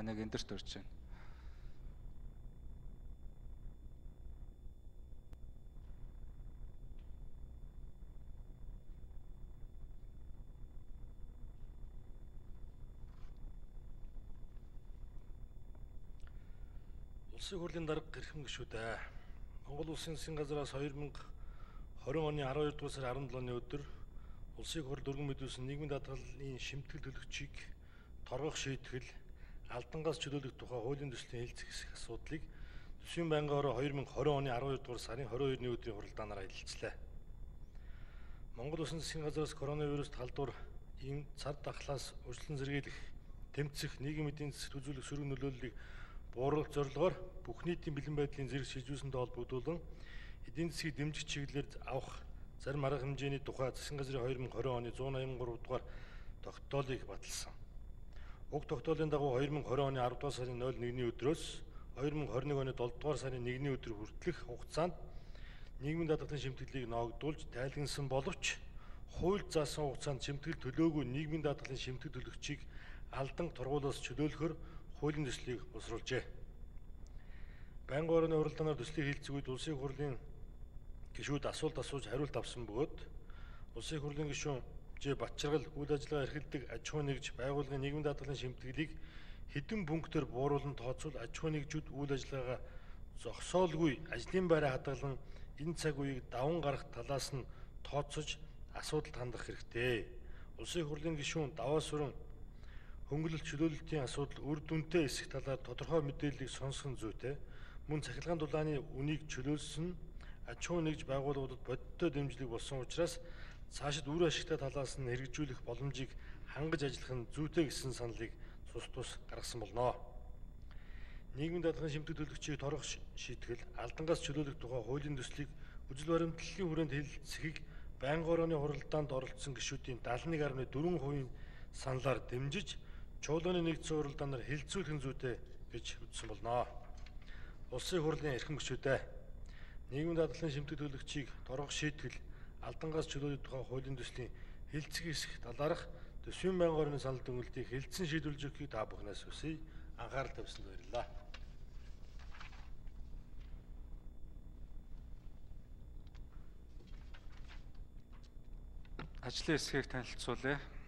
нэг эндэрт орж байна. Улсын хурлын дарга гэрхэн гишүүдээ. Монгол Улсын засгийн газраас 2020 оны 12 дугаар сарын 17-ны өдөр Улсын хурл өргөн мэдүүлсэн нийгмийн даатгалын шимтгэл төлөгчийг торгох шийтгэл албангаас чөлөөлөх тухай хуулийн төслийн хэлцэх хэсэг асуудлыг Төсвийн байнгын хороо 2020 оны 12 дугаар сарын 22-ны өдрийн хуралдаанаар хэлэлцлээ. Монгол Улсын засгийн газраас коронавируст халдвар ийм цар тахлаас урьдчилан зэрэгдэх, тэмцэх, нийгмийн эдийн засагт үзүүлэх сөрөг нөлөөллийг бууруулах зорилгоор бүх нийтийн бэлэн байдлын зэрэг шилжүүлсэнтэй холбогдуулан эдийн засгийг дэмжих чиглэлээр авах зарим арга хэмжээний тухай засгийн газрын 2020 оны 183 дугаар тогтоолыг баталсан. Уг тогтоолын дагуу 2020 оны 10 дугаар сарын 01-ний өдрөөс 2021 оны 7 дугаар сарын 1-ний өдөр хүртэлх хугацаанд нийгмийн даатгалын шимтгэлийг ноогдуулж тайлгнасан боловч хуульд заасан хугацаанд шимтгэл төлөөгүй нийгмийн даатгалын шимтгэл төлөгчийг алдан торгуулиас чөлөөлөхөөр хуулийн төслийг босруулжээ. Байнгын хорооны хуралдаанаар төслийг хэлэлцэх үед Улсын хурлын гишүүд асуулт асууж хариулт авсан бөгөөд Улсын хурлын гишүүн Ж. Батчаргал үйл ажиллагаа эрхэлдэг аж ахуй нэгж байгууллагын нийгмийн даатгалын шимтгэлийг хэдэн пунктээр бууруулан тооцвол аж ахуй нэгжүүд үйл ажиллагаагаа зогсоолгүй ажлын байраа хадгалан энэ цаг үеийг даван гарах талаас нь тооцож асуудалд хандах хэрэгтэй. Улсын хурлын гишүүн даваа сүрэн хөнгөлөлт чөлөөлөлтийн асуудал үр дүнтэй эсэх талаар тодорхой мэдээллийг сонсох нь зүйтэй. Мөн цахилгаан дулааны үнийг чөлөөлсөн аж ахуй нэгж байгууллагуудад бодиттой дэмжлэг болсон учраас цаашид үр ашигтай талаас нь хэрэгжүүлэх боломжийг хангаж ажиллах нь зүйтэй гэсэн саналыг цус тус гаргасан болно. Нийгмийн даатгалын шимтгэл төлөгчийг торгох шийтгэл албангаас чөлөөлөх тухай хуулийн төслийг үзэл баримтлалын хүрээнд хэлэлцэхийг байнгын хорооны хуралдаанд оролцсон гишүүдийн 71.4% саналаар дэмжиж чуулганы нэгдсэн хуралдаанаар хэлэлцүүлэх нь зүйтэй гэж үзсэн болно. Улсын хурлын эрхэм гишүүдээ. Нийгмийн даатгалын шимтгэл төлөгчийг торгох шийтгэл албангаас чөлөөлөх тухай хуулийн төслийн хэлэлцэх хэсэг талаарх Төсвийн байнгын хорооны санал дүгнэлтийг хэлэлцэн шийдвэрлэж өгөхийг та бүхнээс хүсье. Анхаарал тавьсанд баярлалаа. Ажлын хэсгийг танилцуулъя.